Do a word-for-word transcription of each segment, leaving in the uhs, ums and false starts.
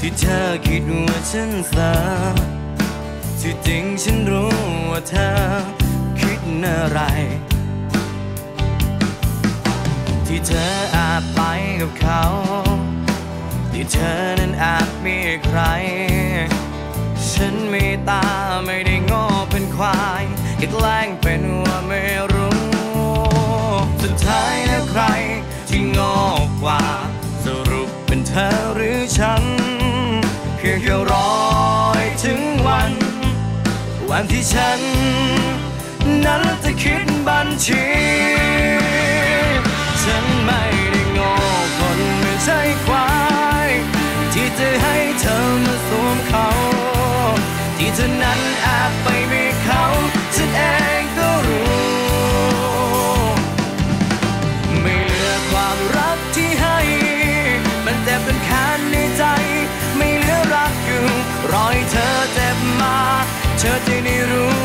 ที่เธอคิดว่าฉันเสอที่จริงฉันรู้ว่าเธอคิดอะไรที่เธออาจไปกับเขาที่เธอนั้นอาจมีใครฉันมีตาไม่ได้โง่เป็นควายแค่แกล้งเป็นว่าไม่รู้สุดท้ายแล้วใครที่โง่กว่าสรุปเป็นเธอหรือฉันเพียงแค่รอให้ถึงวันวันที่ฉันนั้นจะคิดบัญชีฉันไม่ได้โง่คนไม่ใช่ควายที่จะให้เธอมาสวมเขาที่เธอนั้นอาจไปมีเขาฉันเองก็รู้ไม่เหลือความรักที่ให้มันแต่เป็นแค้นในใจไม่เหลือรักอยู่รอให้เธอเจ็บมาเธอจะได้รู้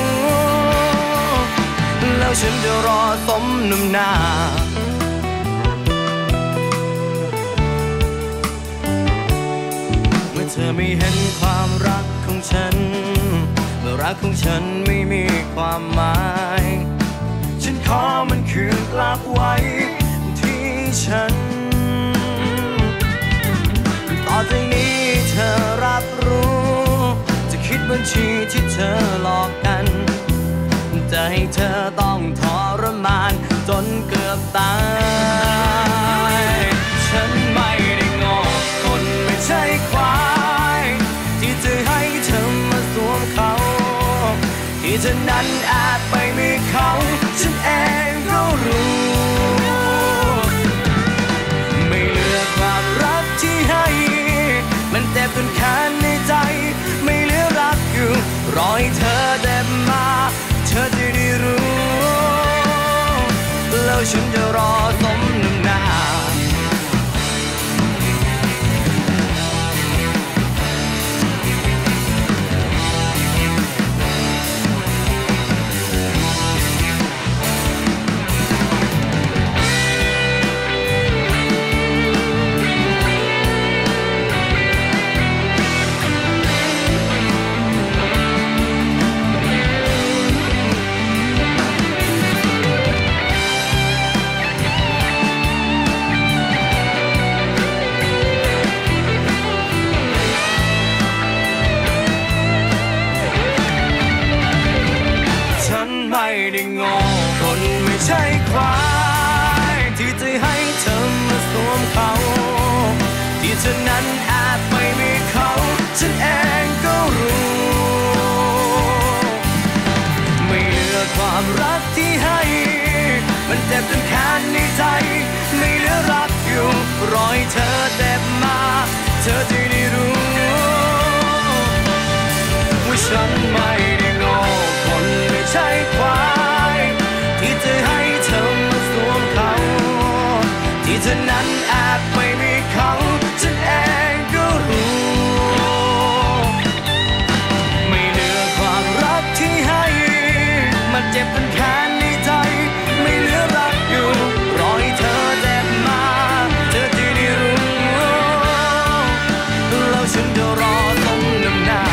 แล้วฉันจะรอสมน้ำหน้าเมื่อเธอไม่เห็นความรักของฉันเมื่อรักของฉันไม่มีความหมายฉันขอมันคืนกลับไว้ที่ฉันต่อจากนี้เธอรับรู้จะคิดบัญชีที่เธอหลอกกันจะให้เธอต้องทรมานจนเกือบตายฉันไม่ได้โง่คนไม่ใช่ควายที่จะให้เธอมาสวมเขาที่เธอนั้นอาจไปมีเขาฉันเองก็รู้ไม่เหลือความรักที่ให้มันเจ็บจนแค้นในใจไม่เหลือรักอยู่รอให้เธอเจ็บมาเธอจะได้รู้แล้วฉันจะรอสมน้ำหน้าไม่ได้โง่คนไม่ใช่ควายที่จะให้เธอมาสวมเขาที่เธอนั้นอาจไม่มีเขาฉันเองก็รู้ไม่เหลือความรักที่ให้มันเจ็บจนแค้นในใจไม่เหลือรักอยู่รอให้เธอเจ็บมาเธอจะได้รู้ว่าฉันไม่ได้โง่คนไม่ใช่ควายที่จะให้เธอมาสวมเขาที่เธอนั้นอาจไม่มีเขาฉันเองก็รู้ไม่เหลือความรักที่ให้มันเจ็บเป็นแค้นในใจไม่เหลือรักอยู่รอให้เธอเจ็บมาเธอจะได้รู้แล้วฉันจะรอสมน้ำหน้า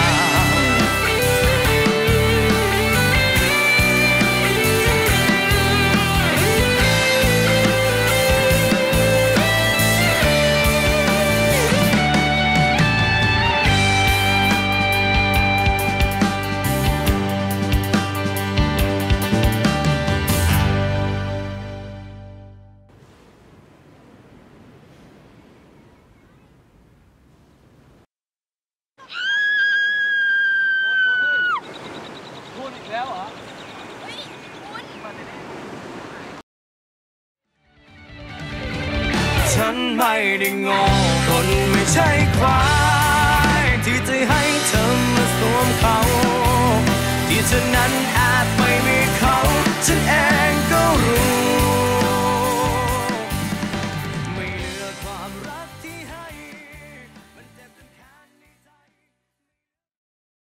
ฉันไม่ได้โง่คนไม่ใช่ควาย